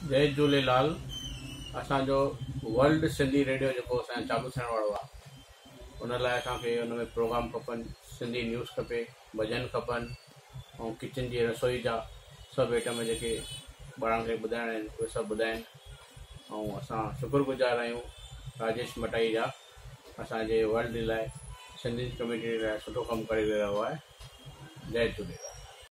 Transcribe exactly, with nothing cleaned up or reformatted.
जय झूलेलाल। असांजो world Sindhi radio जो असांजो चालू थियण वारो आहे, उन लाइ असांखे उन में प्रोग्राम खपनि, सिंधी न्यूज़ खपे, भजन खपनि ऐं किचन जी रसोई जा सभु आइटम जेके ॿारनि खे ॿुधाइणा आहिनि उहे सभु ॿुधाइनि। ऐं असां शुक्रगुज़ार आहियूं राजेश मटाई जा, असांजे वर्ल्ड लाइ सिंधी कम्यूनिटी लाइ सुठो कमु करे रहियो आहे। जय झूलेलाल।